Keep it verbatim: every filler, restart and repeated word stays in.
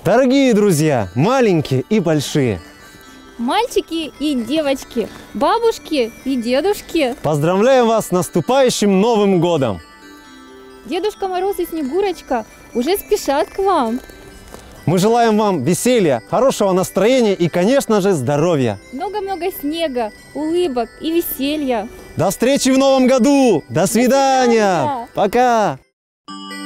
Дорогие друзья, маленькие и большие, мальчики и девочки, бабушки и дедушки, поздравляем вас с наступающим Новым годом! Дедушка Мороз и Снегурочка уже спешат к вам. Мы желаем вам веселья, хорошего настроения и, конечно же, здоровья. Много-много снега, улыбок и веселья. До встречи в Новом году! До свидания! До свидания! Пока!